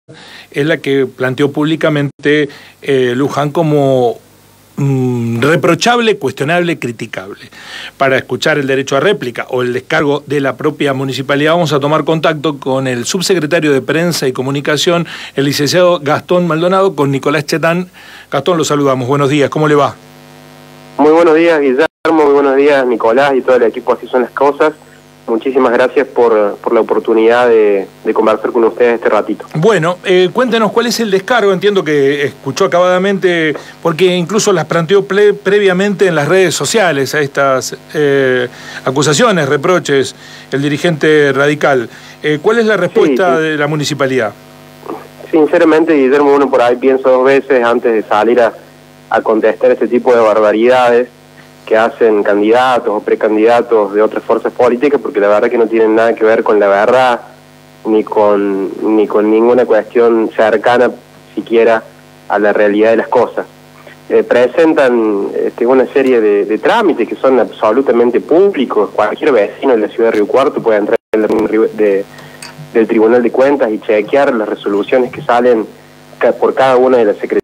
es la que planteó públicamente Luján como reprochable, cuestionable, criticable. Para escuchar el derecho a réplica o el descargo de la propia municipalidad, vamos a tomar contacto con el subsecretario de Prensa y Comunicación, el licenciado Gastón Maldonado, con Nicolás Chetán. Gastón, lo saludamos. Buenos días, ¿cómo le va? Muy buenos días, Guillermo, muy buenos días, Nicolás y todo el equipo. Así son las cosas. Muchísimas gracias por la oportunidad de conversar con ustedes este ratito. Bueno, cuéntenos cuál es el descargo. Entiendo que escuchó acabadamente, porque incluso las planteó previamente en las redes sociales a estas acusaciones, reproches, el dirigente radical. ¿Cuál es la respuesta de la municipalidad? Sinceramente, Guillermo, uno por ahí piensa dos veces antes de salir a contestar este tipo de barbaridades que hacen candidatos o precandidatos de otras fuerzas políticas, porque la verdad que no tienen nada que ver con la verdad, ni con ninguna cuestión cercana siquiera a la realidad de las cosas. Presentan una serie de trámites que son absolutamente públicos. Cualquier vecino de la ciudad de Río Cuarto puede entrar del Tribunal de Cuentas y chequear las resoluciones que salen por cada una de las secretarías.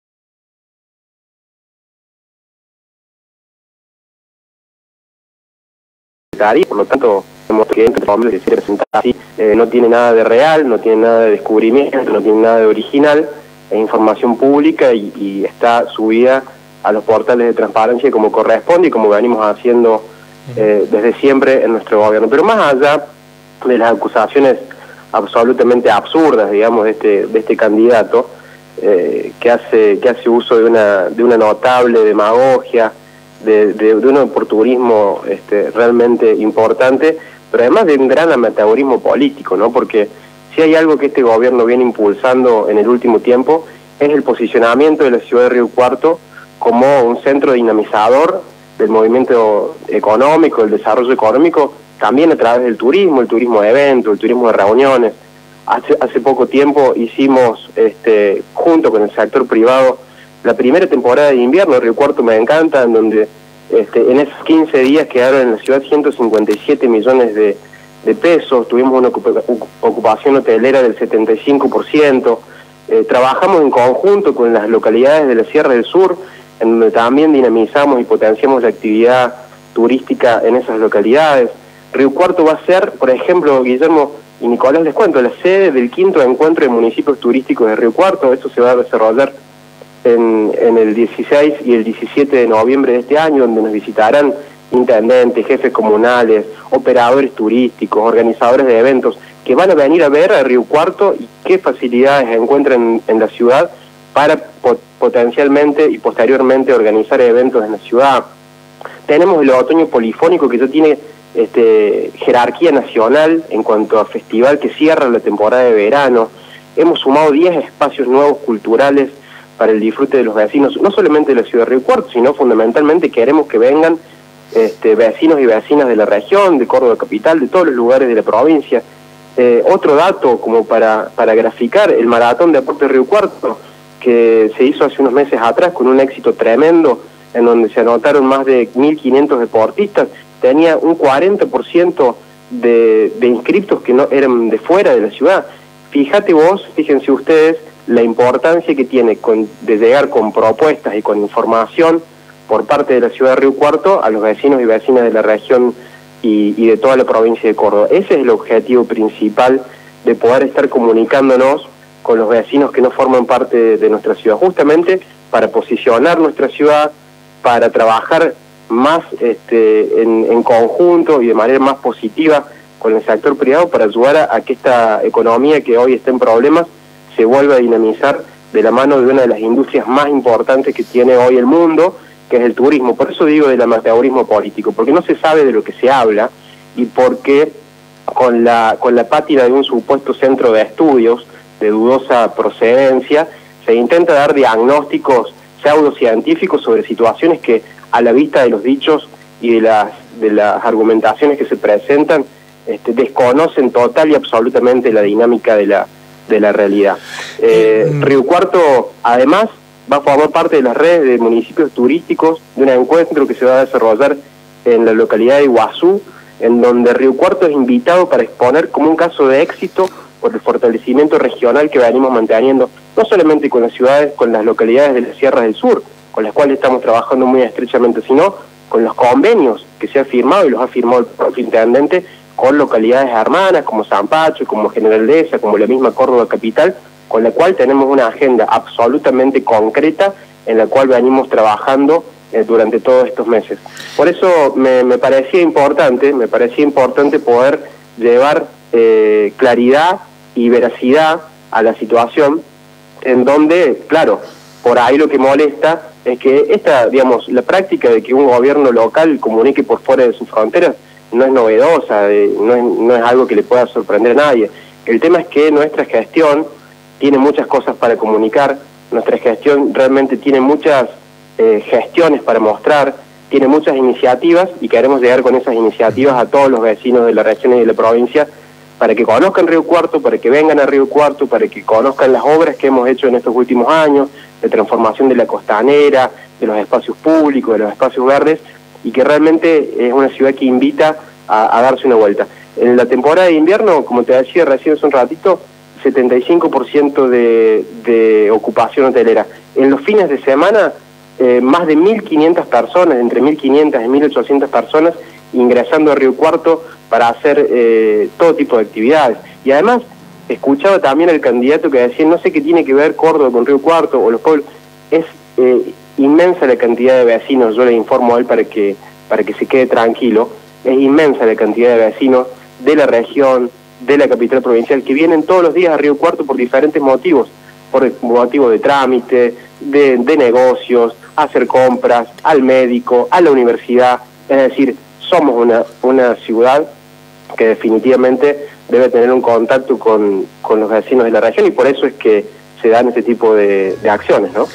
Por lo tanto, no tiene nada de real, no tiene nada de descubrimiento, no tiene nada de original, es información pública y está subida a los portales de transparencia como corresponde y como venimos haciendo desde siempre en nuestro gobierno. Pero más allá de las acusaciones absolutamente absurdas, digamos, de este candidato, que hace uso de una notable demagogia, de un oportunismo realmente importante, pero además de un gran amateurismo político, ¿no? Porque si hay algo que este gobierno viene impulsando en el último tiempo es el posicionamiento de la ciudad de Río Cuarto como un centro dinamizador del movimiento económico, del desarrollo económico, también a través del turismo, el turismo de eventos, el turismo de reuniones. Hace poco tiempo hicimos, junto con el sector privado, la primera temporada de invierno de Río Cuarto Me Encanta, en donde en esos 15 días quedaron en la ciudad 157 millones de pesos, tuvimos una ocupación hotelera del 75%, trabajamos en conjunto con las localidades de la Sierra del Sur, en donde también dinamizamos y potenciamos la actividad turística en esas localidades. Río Cuarto va a ser, por ejemplo, Guillermo y Nicolás, les cuento, la sede del 5º encuentro de municipios turísticos de Río Cuarto. Esto se va a desarrollar en el 16 y el 17 de noviembre de este año, donde nos visitarán intendentes, jefes comunales, operadores turísticos, organizadores de eventos, que van a venir a ver a Río Cuarto y qué facilidades encuentran en la ciudad para potencialmente y posteriormente organizar eventos en la ciudad. Tenemos el otoño polifónico, que ya tiene jerarquía nacional en cuanto a festival, que cierra la temporada de verano. Hemos sumado 10 espacios nuevos culturales para el disfrute de los vecinos, no solamente de la ciudad de Río Cuarto, sino fundamentalmente queremos que vengan vecinos y vecinas de la región, de Córdoba capital, de todos los lugares de la provincia. Otro dato como para graficar, el maratón de Aporte Río Cuarto, que se hizo hace unos meses atrás con un éxito tremendo, en donde se anotaron más de 1.500 deportistas, tenía un 40% de inscriptos que no eran de fuera de la ciudad. Fíjense ustedes la importancia que tiene de llegar con propuestas y con información por parte de la ciudad de Río Cuarto a los vecinos y vecinas de la región y de toda la provincia de Córdoba. Ese es el objetivo principal de poder estar comunicándonos con los vecinos que no forman parte de nuestra ciudad, justamente para posicionar nuestra ciudad, para trabajar más en conjunto y de manera más positiva con el sector privado, para ayudar a que esta economía que hoy está en problemas se vuelva a dinamizar de la mano de una de las industrias más importantes que tiene hoy el mundo, que es el turismo. Por eso digo del amateurismo político, porque no se sabe de lo que se habla y porque con la pátila de un supuesto centro de estudios de dudosa procedencia se intenta dar diagnósticos pseudocientíficos sobre situaciones que, a la vista de los dichos y de las argumentaciones que se presentan, desconocen total y absolutamente la dinámica de la realidad. Río Cuarto, además, va a formar parte de las redes de municipios turísticos de un encuentro que se va a desarrollar en la localidad de Iguazú, en donde Río Cuarto es invitado para exponer como un caso de éxito por el fortalecimiento regional que venimos manteniendo, no solamente con las ciudades, con las localidades de las sierras del sur, con las cuales estamos trabajando muy estrechamente, sino con los convenios que se han firmado y los ha firmado el propio intendente con localidades hermanas como San Pacho, como General Dehesa, como la misma Córdoba Capital, con la cual tenemos una agenda absolutamente concreta en la cual venimos trabajando durante todos estos meses. Por eso me parecía importante poder llevar claridad y veracidad a la situación, en donde, claro, por ahí lo que molesta es que la práctica de que un gobierno local comunique por fuera de sus fronteras no es novedosa, no es algo que le pueda sorprender a nadie. El tema es que nuestra gestión tiene muchas cosas para comunicar, nuestra gestión realmente tiene muchas gestiones para mostrar, tiene muchas iniciativas y queremos llegar con esas iniciativas a todos los vecinos de la región y de la provincia para que conozcan Río Cuarto, para que vengan a Río Cuarto, para que conozcan las obras que hemos hecho en estos últimos años, de transformación de la costanera, de los espacios públicos, de los espacios verdes, y que realmente es una ciudad que invita a darse una vuelta. En la temporada de invierno, como te decía recién hace un ratito, 75% de ocupación hotelera. En los fines de semana, más de 1.500 personas, entre 1.500 y 1.800 personas, ingresando a Río Cuarto para hacer todo tipo de actividades. Y además, escuchaba también al candidato que decía, no sé qué tiene que ver Córdoba con Río Cuarto o los pueblos. Es inmensa la cantidad de vecinos, yo le informo a él para que se quede tranquilo, es inmensa la cantidad de vecinos de la región, de la capital provincial, que vienen todos los días a Río Cuarto por diferentes motivos, por motivos de trámite, de negocios, a hacer compras, al médico, a la universidad. Es decir, somos una ciudad que definitivamente debe tener un contacto con los vecinos de la región, y por eso es que se dan este tipo de acciones, ¿no?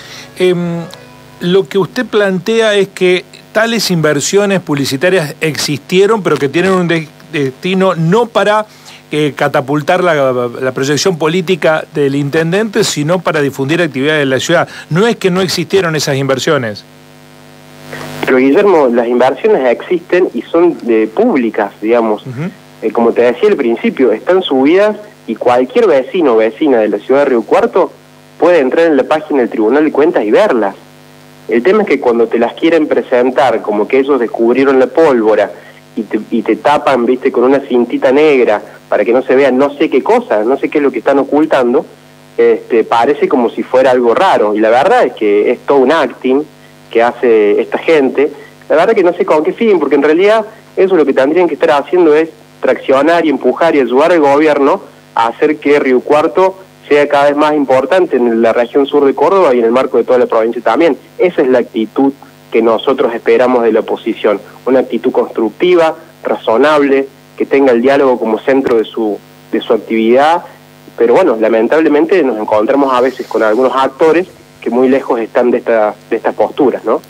Lo que usted plantea es que tales inversiones publicitarias existieron, pero que tienen un destino no para catapultar la proyección política del intendente, sino para difundir actividades de la ciudad. No es que no existieron esas inversiones. Pero Guillermo, las inversiones existen y son públicas, digamos. Como te decía al principio, están subidas y cualquier vecino o vecina de la ciudad de Río Cuarto puede entrar en la página del Tribunal de Cuentas y verlas. El tema es que cuando te las quieren presentar como que ellos descubrieron la pólvora y te tapan, viste, con una cintita negra para que no se vea no sé qué cosa, no sé qué es lo que están ocultando, parece como si fuera algo raro. Y la verdad es que es todo un acting que hace esta gente. La verdad que no sé con qué fin, porque en realidad eso lo que tendrían que estar haciendo es traccionar y empujar y ayudar al gobierno a hacer que Río Cuarto sea cada vez más importante en la región sur de Córdoba y en el marco de toda la provincia también. Esa es la actitud que nosotros esperamos de la oposición, una actitud constructiva, razonable, que tenga el diálogo como centro de su actividad, pero bueno, lamentablemente nos encontramos a veces con algunos actores que muy lejos están de estas posturas, ¿no?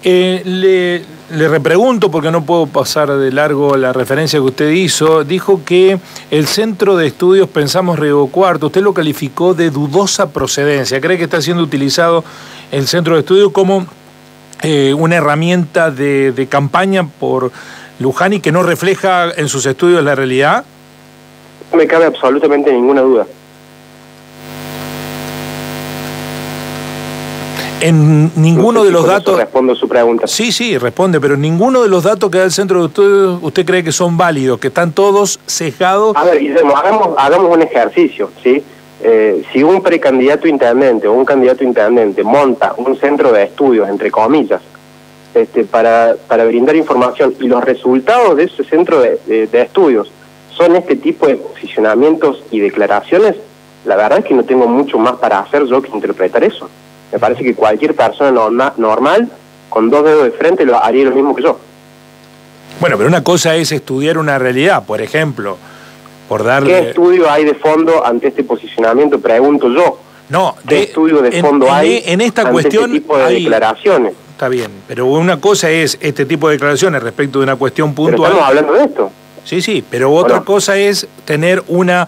Le repregunto, porque no puedo pasar de largo la referencia que usted hizo. Dijo que el Centro de Estudios Pensamos Río Cuarto, usted lo calificó de dudosa procedencia. ¿Cree que está siendo utilizado el Centro de Estudios como una herramienta de campaña por Luján y que no refleja en sus estudios la realidad? No me cabe absolutamente ninguna duda. En ninguno no sé de los datos... Respondo su pregunta. Sí, responde, pero ninguno de los datos que da el Centro de Estudios usted cree que son válidos, que están todos sesgados. A ver, Guillermo, hagamos un ejercicio, ¿sí? Si un precandidato intendente o un candidato intendente monta un centro de estudios, entre comillas, para brindar información, y los resultados de ese centro de estudios son este tipo de posicionamientos y declaraciones, la verdad es que no tengo mucho más para hacer yo que interpretar eso. Me parece que cualquier persona normal, con dos dedos de frente, lo haría lo mismo que yo. Bueno, pero una cosa es estudiar una realidad, por ejemplo, por darle... ¿Qué estudio hay de fondo ante este posicionamiento? Pregunto yo. No, ¿Qué estudio de fondo hay en esta ante cuestión este tipo de declaraciones? Está bien, pero una cosa es este tipo de declaraciones respecto de una cuestión puntual. Pero estamos hablando de esto. Sí, pero otra cosa es tener una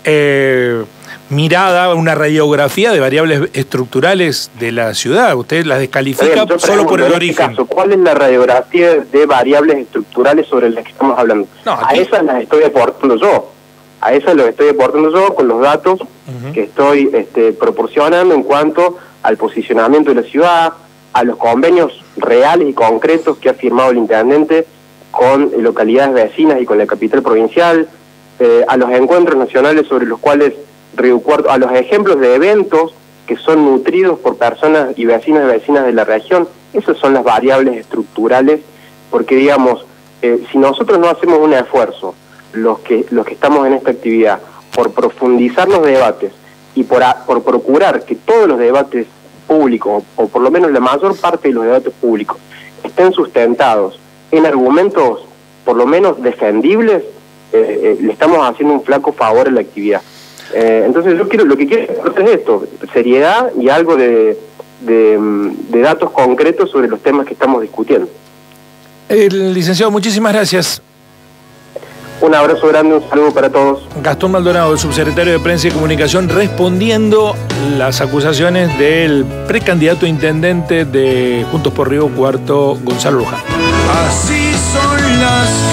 mirada, una radiografía de variables estructurales de la ciudad. Usted las descalifica solo por el origen. Caso, ¿cuál es la radiografía de variables estructurales sobre las que estamos hablando? No, a esas las estoy aportando yo. A eso lo estoy aportando yo con los datos que estoy proporcionando en cuanto al posicionamiento de la ciudad, a los convenios reales y concretos que ha firmado el intendente con localidades vecinas y con la capital provincial, a los encuentros nacionales sobre los cuales Río Cuarto, a los ejemplos de eventos que son nutridos por personas y vecinas de la región. Esas son las variables estructurales, porque digamos, si nosotros no hacemos un esfuerzo, los que estamos en esta actividad, por profundizar los debates y por procurar que todos los debates públicos, o por lo menos la mayor parte de los debates públicos, estén sustentados en argumentos por lo menos defendibles, le estamos haciendo un flaco favor a la actividad. Entonces lo que quiero es esto, seriedad y algo de datos concretos sobre los temas que estamos discutiendo. Licenciado, muchísimas gracias. Un abrazo grande, un saludo para todos. Gastón Maldonado, el subsecretario de Prensa y Comunicación, respondiendo las acusaciones del precandidato a intendente de Juntos por Río Cuarto, Gonzalo Luján. Así son las